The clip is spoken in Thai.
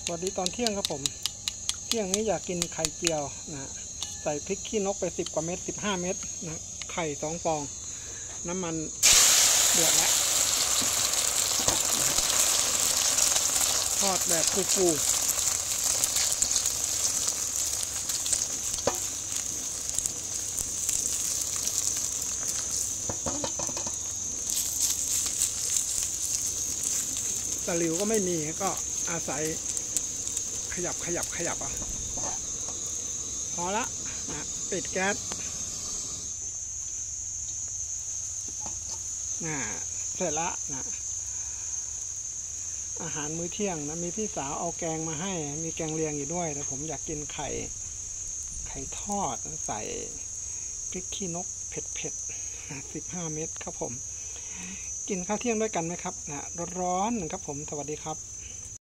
วัสดีตอนเที่ยงครับผมเที่ยงนี้อยากกินไข่เจียวนะใส่พริกขี้นกไป10 กว่าเม็ด15 เม็ดนะไข่2 ฟองน้ำมันเดือดแล้วทอดแบบฟูๆตะหลิวก็ไม่มีก็อาศัยขยับอ่ะพอละนะปิดแก๊สเสร็จละนะอาหารมื้อเที่ยงนะมีพี่สาวเอาแกงมาให้มีแกงเลียงอยู่ด้วยแต่ผมอยากกินไข่ทอดใส่พริกขี้นกเผ็ด15 เม็ดครับผมกินข้าวเที่ยงด้วยกันไหมครับนะร้อนๆครับผมสวัสดีครับ